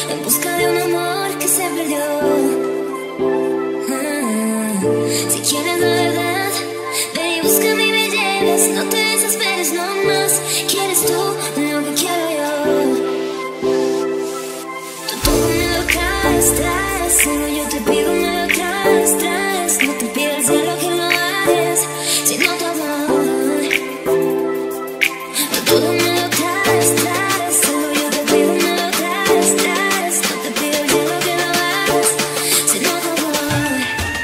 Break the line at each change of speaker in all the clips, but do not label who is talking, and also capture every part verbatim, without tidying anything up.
en busca de un amor que se perdió. Ah, si quieres la verdad, ven y búscame y me lleves. No te desesperes, no más. ¿Quieres tú lo que quiero yo? Tú todo me lo traes, traes. Solo yo te pido me lo traes, traes. No te pido el cielo que lo hagas, sino tu amor. Tú todo me lo traes, traes. Solo yo te pido me lo traes, traes. No te pido el cielo que lo hagas, sino tu amor.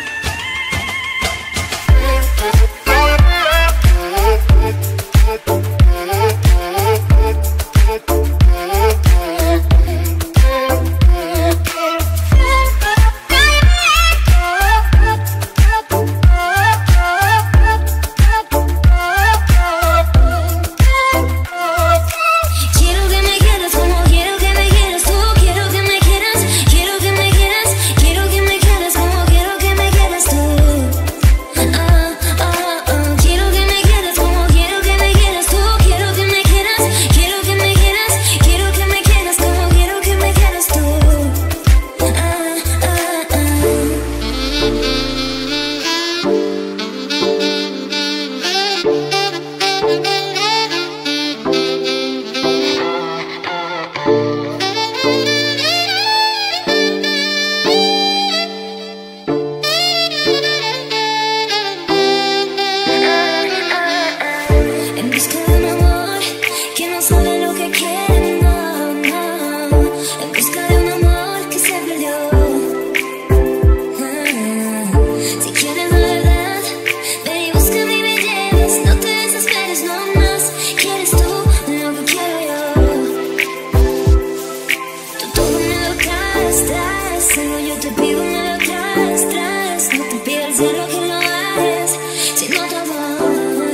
Quiero que me quieras como quiero que me quieras tú. Quiero que me quieras, quiero que me quieras. Quiero que me quieras como quiero que me quieras tú. Ah, ah, ah. Quiero que me quieras como quiero que me quieras tú. Quiero que me quieras, quiero que me quieras. Quiero que me quieras como quiero que me quieras tú. Ah, ah, en busca de un amor que no sabe lo que quiere, no, no. En busca de un amor que se perdió. Ah, si quieres la verdad, ven y búscame y me lleves. No te desesperes, no más. ¿Quieres tú lo que quiero yo? Tú todo me lo traes, traes. Solo yo te pido me lo traes, traes. No te pido el cielo que lo hagas, sino tu amor.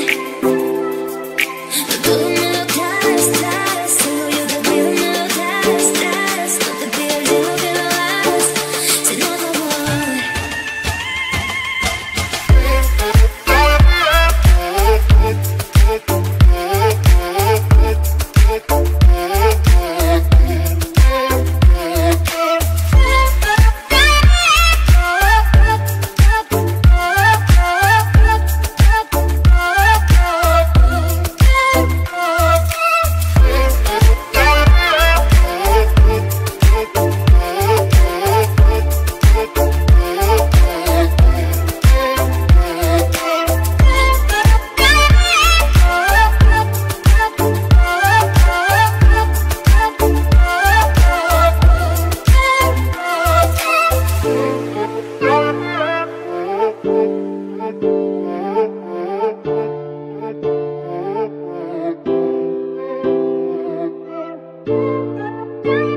Tú todo me lo traes, traes. Solo yo te pido me lo traes, traes. No te pido el cielo que lo hagas, sino tu amor.
Thank you.